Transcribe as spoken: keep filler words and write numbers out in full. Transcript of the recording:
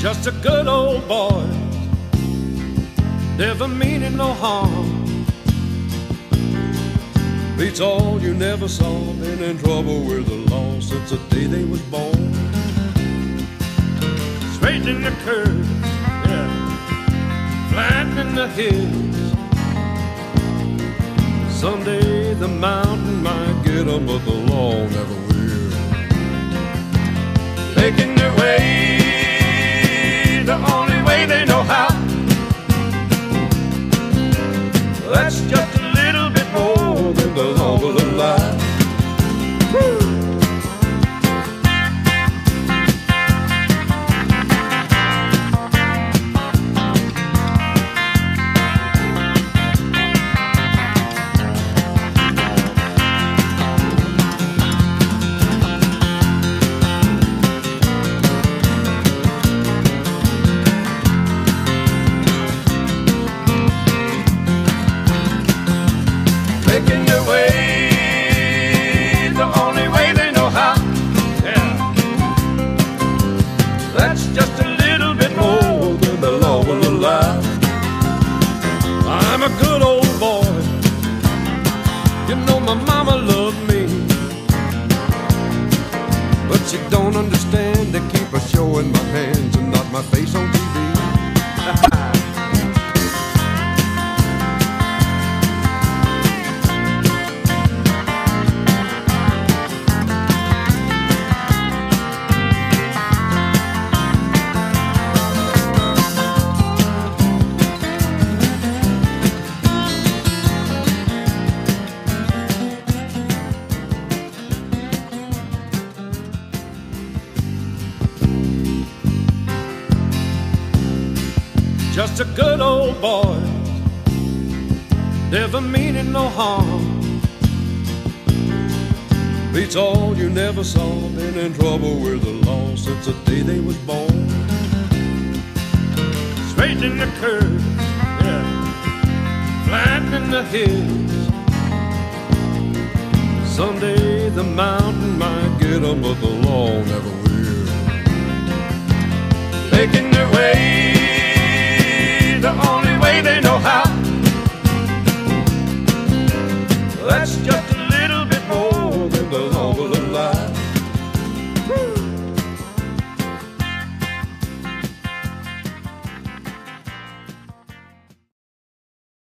just a good old boy, never meaning no harm. Beats all you never saw, been in trouble with the law since the day they was born. Straightening the curves, yeah, flattening the hills. Someday the mountain might get 'em, but the law never will. Making their way the only way they know how. That's just a little bit more than the law will allow. Woo! Making their way the only way they know how. Yeah, that's just a little bit more than the law will allow. I'm a good old boy, you know my mama loved me, but she don't understand. They keep a show in my hands and not my face on T V. Just a good old boy, never meaning no harm. Beats all you never saw, been in trouble with the law since the day they was born. Straightening the curves, yeah, flattening the hills. Someday the mountain might get 'em, but the law never will. Making their way the only way they know how. That's just